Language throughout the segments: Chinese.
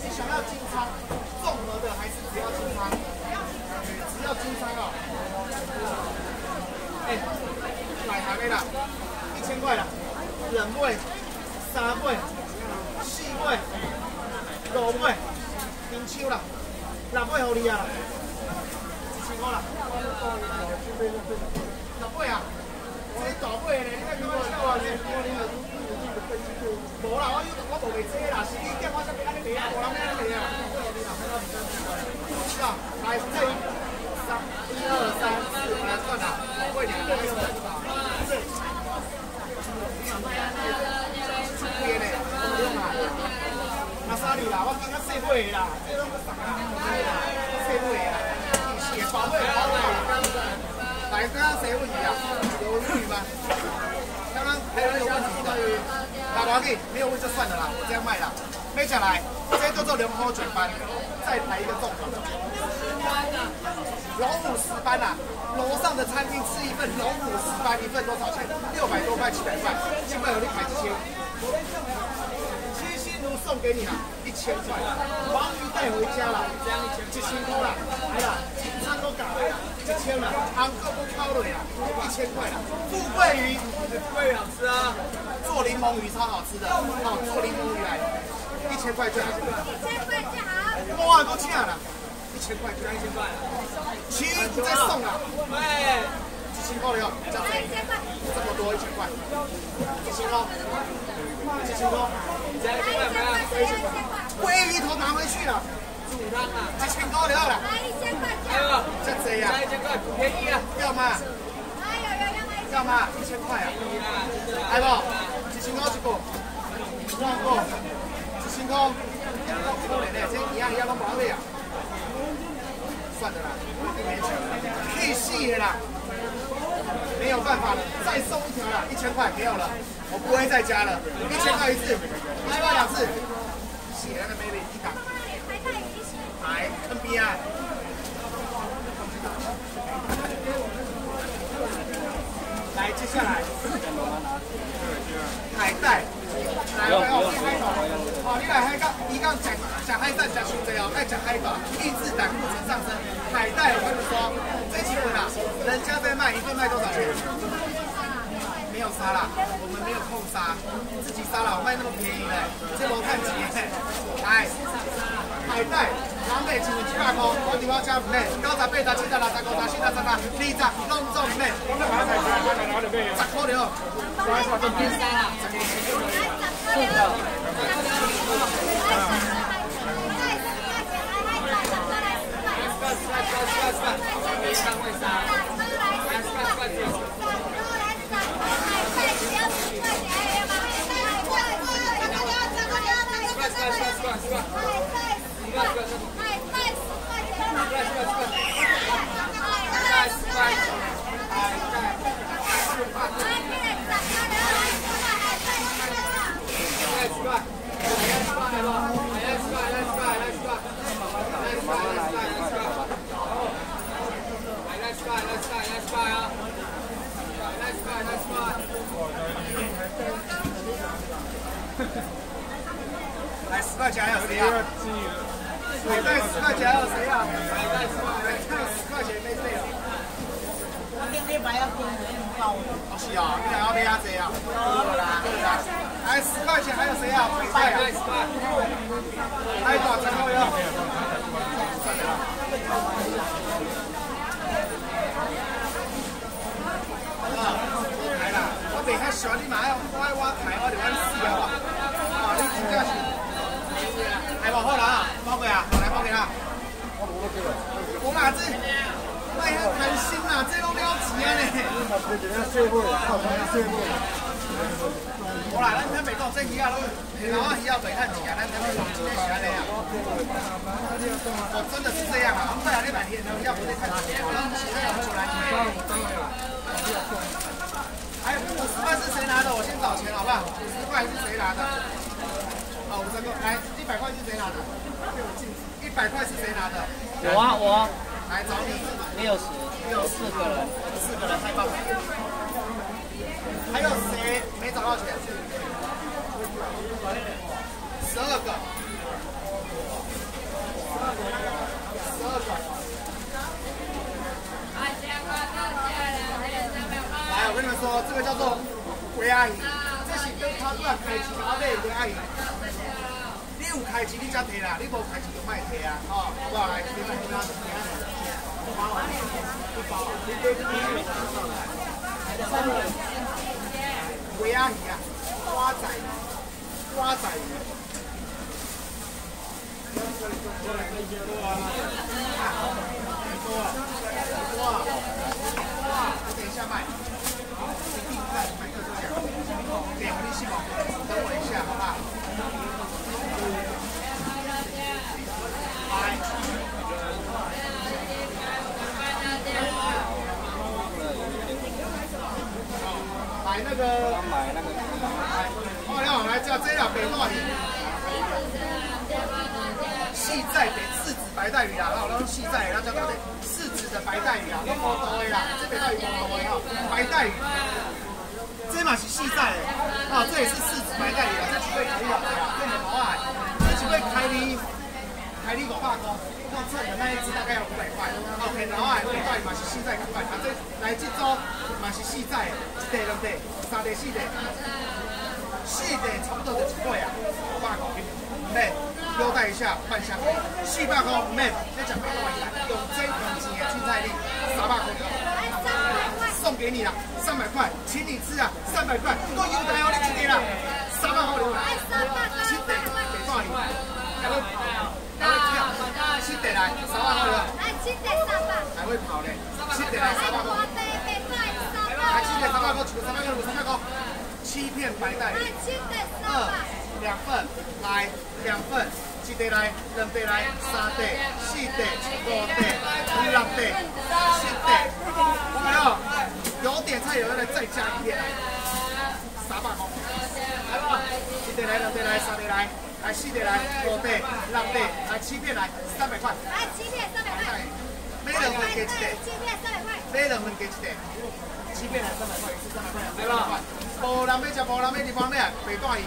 你想要金仓综合的还是只要金仓？只要金仓哦。哎，奶糖的啦，1000块啦，冷尾、沙尾、细尾、卤尾、冰秋啦，6尾互你啊，1000块啦。6尾啊，这大尾呢，你看开玩笑啊，无啦，我无卖这啦，是你点我才要安尼卖啊，无人要安尼卖啊。是啊，来这1、2、3、4，我来算啦，贵点，贵点。贵呢，不用啦。阿莎莉啦，我见较细尾啦，这拢不熟啦，细尾啦，是大尾好啦。来，刚刚谁问题啊？有问题吗？刚刚还有问题的。打完给没有问就算了啦，我这样卖啦。卖下来，这些叫做龙虎卷班，再来一个重口。龙虎石斑啦，楼上的餐厅吃一份龙虎石斑，一份多少钱？600多块、700块，基本有你买这些。七星炉送给你啦，1000块。黄鱼带回家啦，1000块啦，来啦，金仓都搞了啦，1000啦，昂哥不挑了啦，1000块啦。富贵鱼，贵好吃啊。做柠檬鱼超好吃的，好做柠檬鱼来，1000块最好。1000块最好。哇，够呛了，1000块就1000块了。齐不再送了，对，1000块了哟，这样子，这么多1000块，1000块，1000块，加1000块，鲑鱼头拿回去了，煮汤啊，1000块了啦，来1000块，哎呦，这样子呀，加1000块，便宜啊，要吗？要吗？1000块啊，来不？1000块一个，两个，1000块，可怜嘞，这一样拢无了。算了啦，没钱，可以细的啦，没有办法了，再送一条啦，1000块没有了，我不会再加了，1000块一次，1000块2次，写那个 baby 一档，来 NBA。来，接下来海带，来，我海狗，好，你来海港，伊讲讲海带讲伤济哦，爱讲海狗，抑制胆固醇上升。海带，我跟你说，这几份啊，人家在卖一份卖多少钱？没有杀啦，我们没有控杀，自己杀啦，我卖那么便宜嘞，这无看钱。来，海带。南北100块，我地方加唔咩？98、80、70、60、50、40、50、30、20，拢总唔咩？10块了，变三啦，10块来10块钱还有谁啊？海带10块钱还有谁啊？海带10块钱没费了。我今天买要跟人包。哦是啊，你两要买阿济啊？有啦。来10块钱还有谁啊？海带啊！10块。海带10块哟。来啦，我袂较熟，你嘛要我抬，我就按死好不好？啊，你真正是，来无好啦啊，包过啊，来包给他。我嘛子，哎呀，开心啦，这拢了钱啊呢。无啦，咱台北讲这鱼啊，拢老啊鱼啊袂趁钱啊，咱台北讲真是安尼啊。我真的是这样啊，我们不然你买鱼要不得趁钱，我们现在有出来。还有50块是谁拿的？我先找钱好不好？50块是谁拿的？哦，50个，来100块是谁拿的？100块是谁拿的？ 我啊，我。 来找你。 64个人 ，4个人太棒了。还有谁没找到钱？12个。 说，这个叫做龟阿姨，这是跟他乱开机阿妹龟阿姨。你有开机你才摕啦，你无开机就莫摕啊，哦，好不好？来，你买其他的，一包啊，一包啊，你对龟阿姨啊，瓜仔鱼，瓜仔鱼。我等一下卖，一定在买个这样，点我利息吗？等我一下，好不好？买那个，哦，要来叫这两北糯米，细仔北柿子白带鱼啦，哦，那种细仔，那叫做柿子的白带鱼啊，都无多的啦，这北带鱼无多的哈，白带鱼，这嘛是细仔的，哦，这也是柿子白带鱼啊，这几位可以啊，这很好啊，这几位开你500块，我称的那一只大概要500块，OK，然后还北带鱼嘛是细仔500块，这来这组嘛是细仔的，一地两地，3地4地，4地差不多就1尾啊，500块，对。优待一下半箱，400块唔免，你讲白话一来，用真用钱的青菜粒，300块，送给你了，300块，请你吃啊，300块，够优待哦，你一个啦，300块留来，7地给多少你？还会跳，7地来，300块留来，7地300，还会跑嘞，7地来300块，来7地300块，取个300块，300块，7片白带鱼，2份，来2份。1地来，2地来，3地，4地，5地，6地，7地，还有点菜有的再加一片，300块，来吧，1地来，2地来，3地来，4地来，5地，6地，来7片来，300块，来7片300块，每2份给1地，7片300块，每2份给1地，7片来300块，一次300块，300块，无人要吃，无人要地方咩？白带鱼。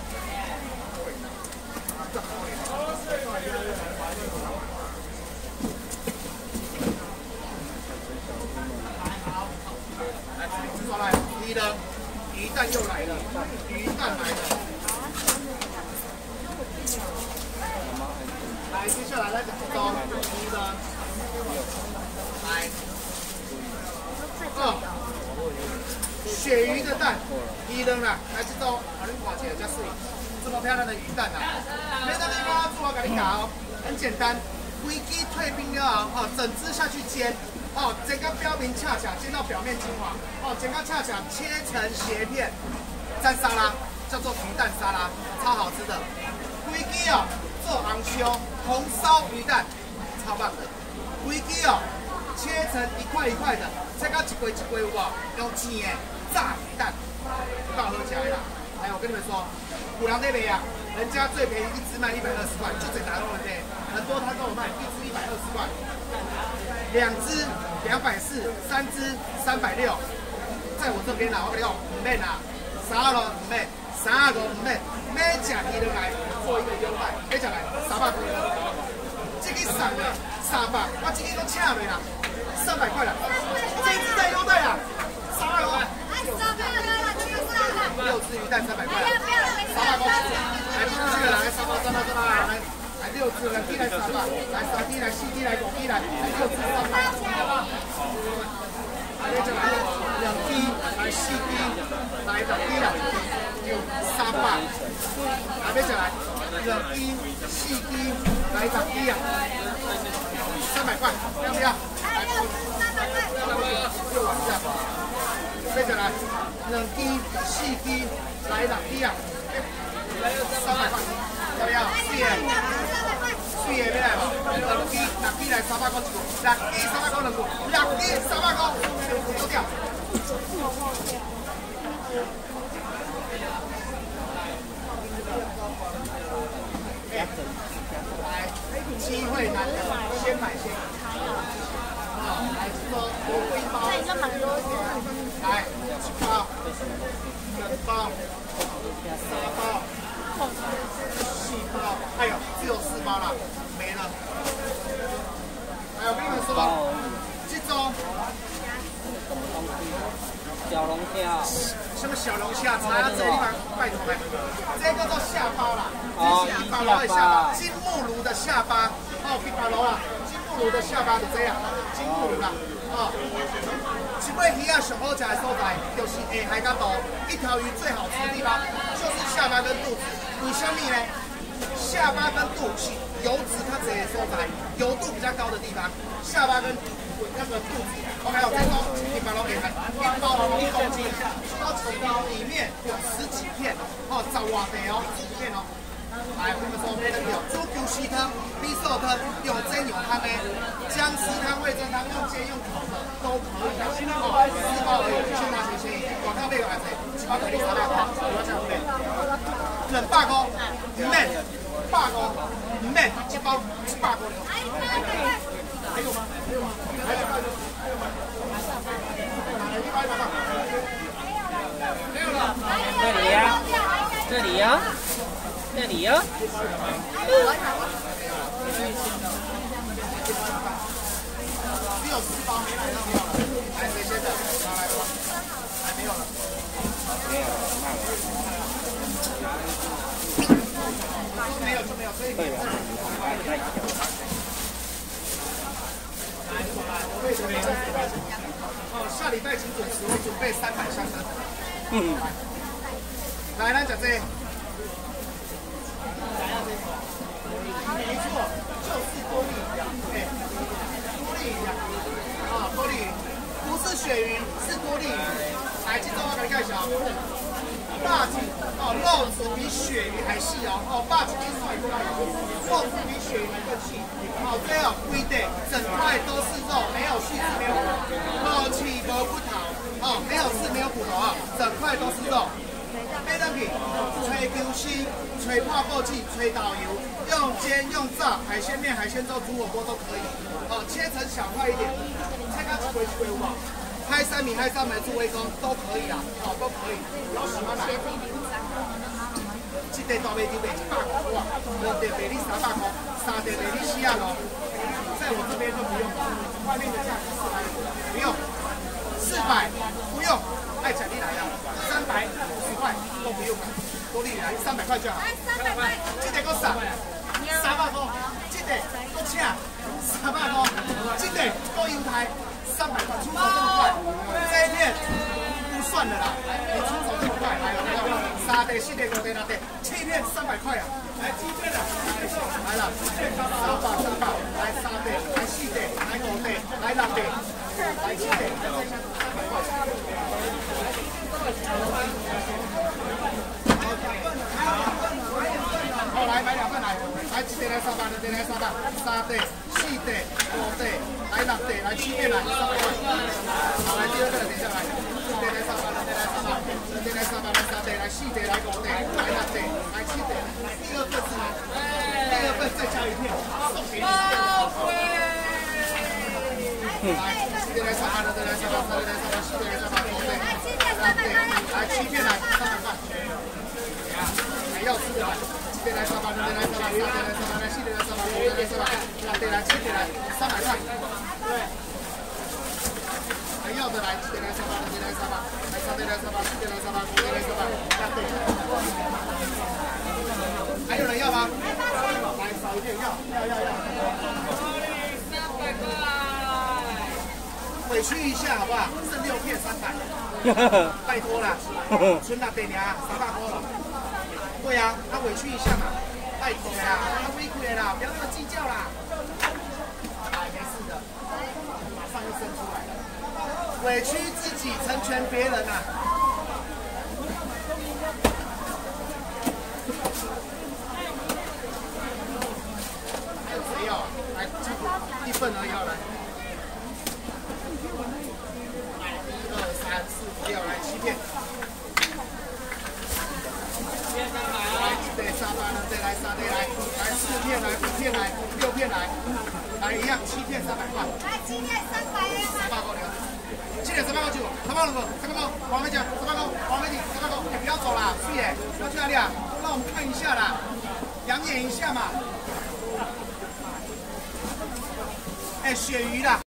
来，鱼呢？鱼蛋又来了，鱼蛋来了。来，接下来来怎么着？鱼呢？来，鳕鱼的蛋，鱼呢啦，来这种，好，你看起来加水，这么漂亮的鱼蛋啊！没那地方做我给你搞，很简单，规矩退冰了后，整只下去煎。哦，整个标明恰巧煎到表面金黄，哦，整个恰巧切成斜片，蘸沙拉，叫做鱼蛋沙拉，超好吃的。规矩哦，做昂修红烧鱼蛋，超棒的。规矩哦，切成一块一块的，切到一规一规有无？用煎的炸鱼蛋，爆喝起来啦！哎，我跟你们说，虎狼那边啊，人家最便宜一只卖120块，就这拿到了呢，很多他都有卖，一只120块。2只240，3只360，在我这边啦，我跟你讲，唔免啦，30唔免，35唔免，每只鱼都来做一个优待，每只来300块，这个送的300，我今天都请袂啦，300块啦，这一只在优待啦，300块，6只鱼蛋300块，300块，来不出去了，来3包，来。来6只，来3把，来3只，来4只，来5只，来6只3把，来就来2只，来4只，来6只啦，3把，来就来2只、4只，来10只啊，300块，要不要？来又往下，接着来2只、4只，来6只啊，300块。要不要？水的要来无？6支来300块一个，6支300块2个，6支300块，多掉。来，机会难得，先买先。来说多贵包。这个蛮多钱。来，1包、2包、3包。4包，哎呦，只有4包了，没了。哎，我跟你们说，这种小龙虾。 什么小龙虾？查这地方拜托拜托，这叫做下巴啦， 哦， 这是巴罗的下巴，金木卢的下巴，哦，比巴罗啦，金木卢的下巴就这样，金木卢啦，哦。一尾鱼啊，上好食的所在就是下海角度，一条鱼最好吃的地方就是下巴跟肚子，为什么呢？下巴跟肚是油脂较侪的所在，油度比较高的地方，下巴跟那个肚子。OK， 我再说，一包龙给它，一包1公斤，一包里面有10几片，哦，10外地哦，10几片哦。来，我们说这个有猪骨丝汤、米寿汤，用蒸有汤的，姜丝汤、味噌汤，用煎用烤的都可以的。哦，4包而已，先拿钱先，广告费有来谁？1包给你300块，我要这样费。冷8个，唔免8个，唔免1包100个。还有吗？还有吗？还有吗？没有了。 这里呀，这里呀，这里呀。 只有4包没来到没有了，来谁先的？拿来吧，还没有了。没有了，没有就没有，可以。对了，哦，下礼拜请准时，我准备300箱的。嗯。来，咱讲这。没错，就是玻璃鱼啊，哎，玻璃鱼啊，啊，玻璃鱼，不是鳕鱼，是玻璃鱼。来，这种我给你介绍，霸体哦，肉质比鳕鱼还细哦，哦，霸体比甩出来的，肉质比鳕鱼更细。好，这哦，规定整块都是肉，没有细丝，没有骨头，无气无骨头，哦，没有刺，没有骨头啊，整块都是肉。买登去，吹牛丝、吹泡泡剂、吹导游，用煎、用炸，海鲜面、海鲜粥、煮火锅都可以。哦，切成小块一点，菜干回去有无？拍3米、拍3枚做微工都可以啦，哦，都可以。老喜欢来。这个大尾牛卖100块，哇，五碟卖你300块，3碟卖你40咯。在我这边就不用，外面的价格400元，不用，400不用，爱奖励来了，350块都不用了，多利来300块就好。300块，这个够少，300块，这个够请，300块，这个够犹太，300块，出手这么快，这一片不算了啦，你出手这么快，来了。3碟、4碟、5碟、6碟，7片300块啊！来7片了，来了，300，来3碟，来4碟，来5碟，来6碟，来7碟，300块。好，来买2份来，来1碟来300，2碟来300，3碟、4碟、5碟，来6碟，来7片来300块。好，来第2个等一下来，1碟来300，2碟来300，2碟来300，来3碟，来4碟，来5碟，来6碟，来7碟。第2份是吗？第2份再加1片，送给你。来，4碟来300，2碟来300，3碟来300，4碟来300，5碟，6碟，来7片来300块。还要吃的来，7碟来300，2碟来300，3碟来300，来4碟来300，5碟来300，6碟来7碟来300块。对。还要的来，7碟来300，2碟来300，来3碟来300，4碟来300，5碟来300，6碟。还有人要吗？来少一点，要。300块。委屈一下好不好？剩6片300，拜托啦，存6碟呀，300块了。对呀，他委屈一下嘛，拜托呀，他委屈了啦，不要那么计较啦。哎，没事的，马上就生出来了。委屈自己，成全别人啊。还有谁要？来，1份而已，要来。1、2、3、4、5、6，来7片。1碟300，2碟来3碟来4片来5片来6片来，来一样7片300块。来7片300块了。7点300块就300块，300块，王梅姐300块，王梅姐300块，你不要走啦，师爷要去哪里啊？让我们看一下啦，养眼一下嘛。哎，鳕鱼啦。